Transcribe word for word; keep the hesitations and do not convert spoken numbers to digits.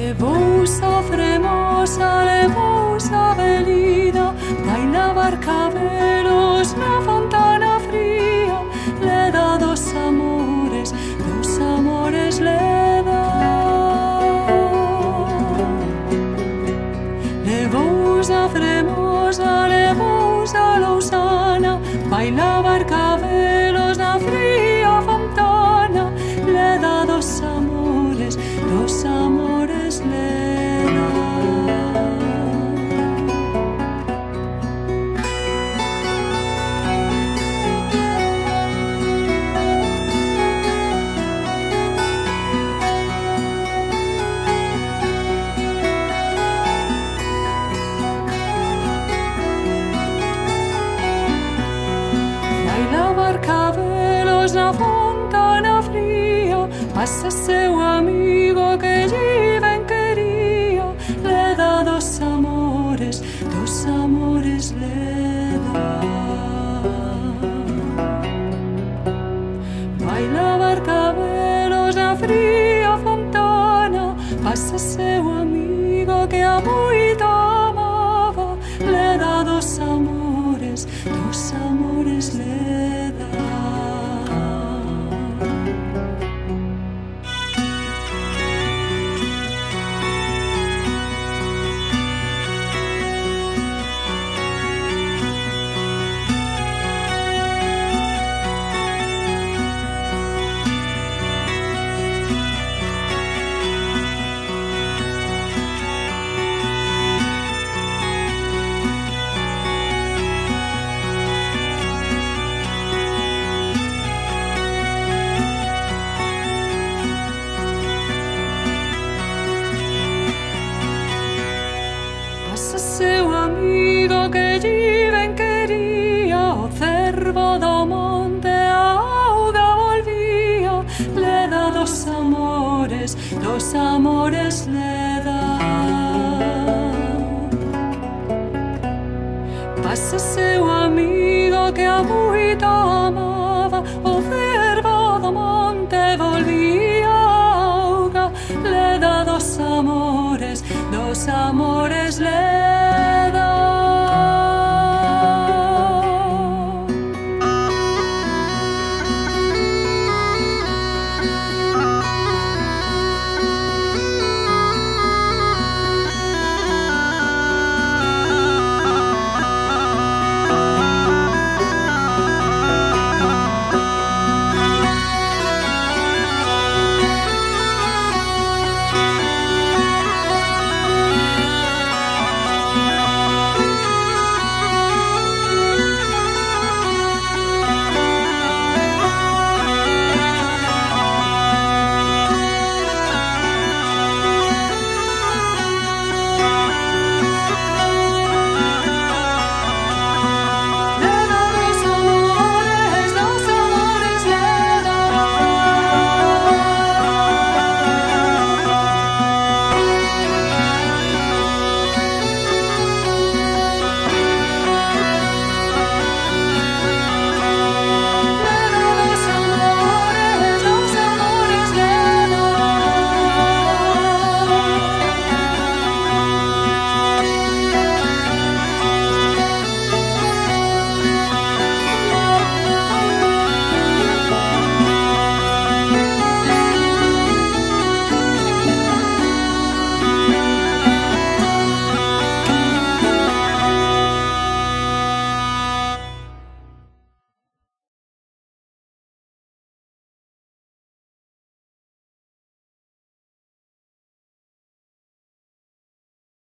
Levosa fremosa, levosa velida, baila barcabelos na fontana fría, le da dos amores, dos amores le da. Levosa fremosa, levosa lousana, baila barcabelos na fría fontana, le da dos amores, dos amores le da. Baila barcabelos na fontana fría, pasa seu amigo que lle ben quería, le da dos amores, dos amores le da. Baila barcabelos na fría fontana, pasa seu amigo que a moito amaba, le da dos amores, dos amores le da. Pasa seu amigo que lle ben quería, o cervo do monte a auga volvía, le da dos amores, dos amores le da. Pasa seu amigo que a moito amaba, o cervo do monte volvía a auga, le da dos amores, dos amores le da.